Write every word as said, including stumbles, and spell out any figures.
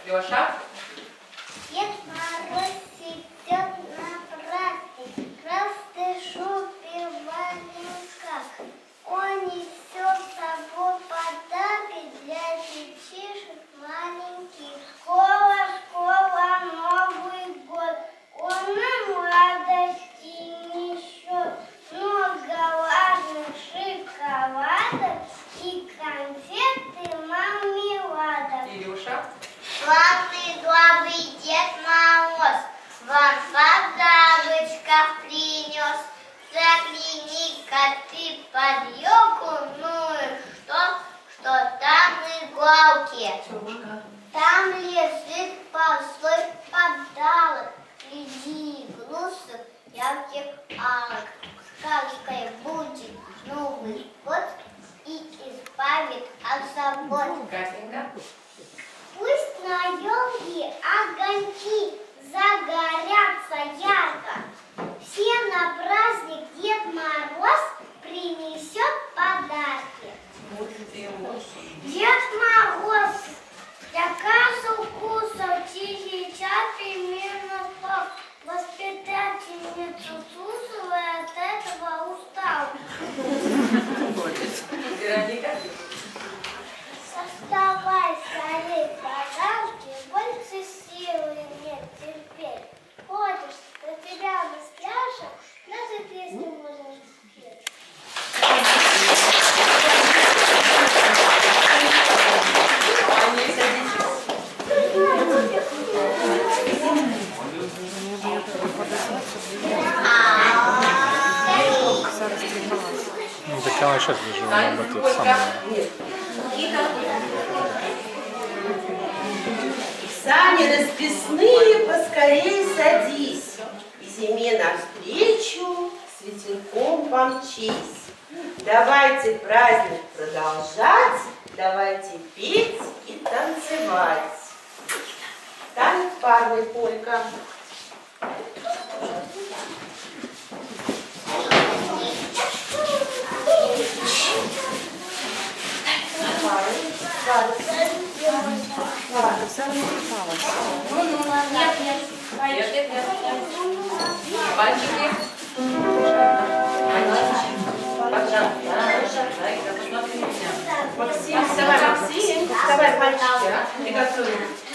Леша. Дед Мороз идет на праздник, красный шубе в валенках. Он несет с собой подарки для детишек маленьких. Школа, школа, Новый год, он нам радости несет. Много важных шоколадок и конфеты мармеладок. Илюша. Славный главный Дед Мороз вам подарочков принес. Загляни-ка ты под елку, ну и что, что там иголки? Там лежит большой подарок среди игрушек ярких алок. Сказкой будет Новый год и избавит от забот. Катенька. Пусть на елке огоньки загорятся ярко. Всем на праздник Дед Мороз принесет подарки. Дед Мороз для каждого вкуса тихий час и мирно спал. Воспитательницу слушала, от этого устал. Вероника. Составай скорей подарки, больше силы нет терпеть. Хочешь, для тебя мы спряжем, даже песню можем спеть. Они Ну, так она сейчас лежит, надо тут самое. Сани расписные, поскорей садись, и зиме навстречу с ветерком помчись. Давайте праздник продолжать, давайте петь и танцевать. Танец парный полька. Нет, нет. Нет, нет, нет. Пальчики. Максим, давай, Максим, давай пальчики, приготовим.